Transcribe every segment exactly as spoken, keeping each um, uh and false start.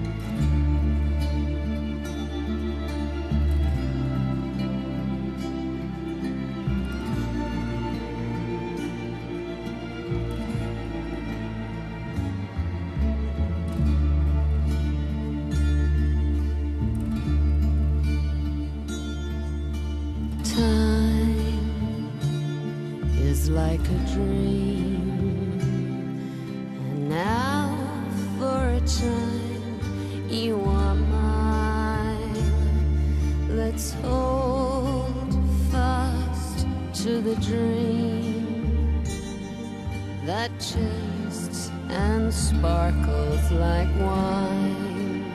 Like a dream, and now for a time you are mine. Let's hold fast to the dream that tastes and sparkles like wine.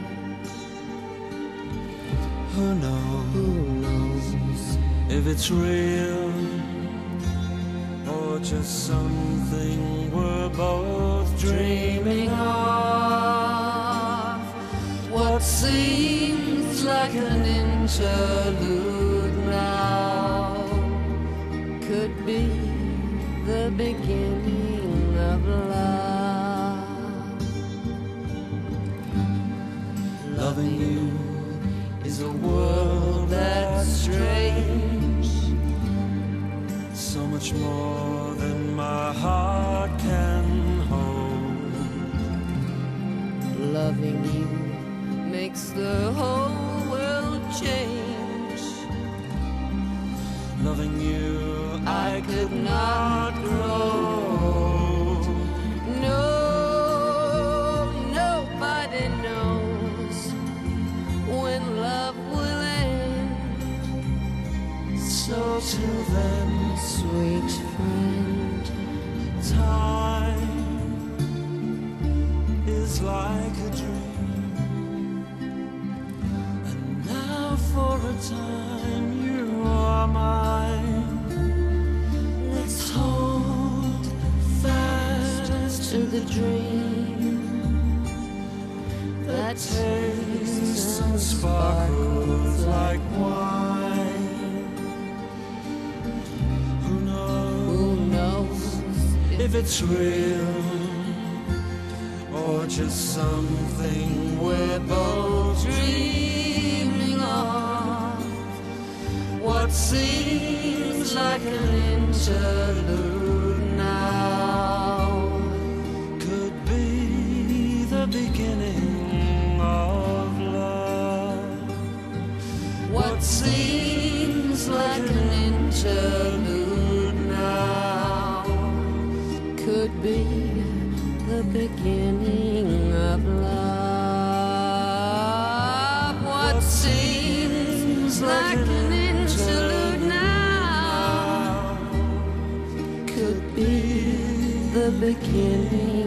Who knows, Who knows if it's real or just something we're both dreaming of? what seems like an interlude now could be the beginning of love. Loving you is a world that's strange, so much more than my heart can hold. Loving you makes the whole world change. Loving you, I could not grow. No, nobody knows when love will end. So till then, sweet friend, time is like a dream, and now for a time you are mine. Let's hold fast to the dream that tastes and sparkles like wine. Who knows, who knows if it's real or just something we're both dreaming of? What seems like an interlude now could be the beginning of love. What seems like an interlude now could be the beginning of love. What seems like an interlude now could be the beginning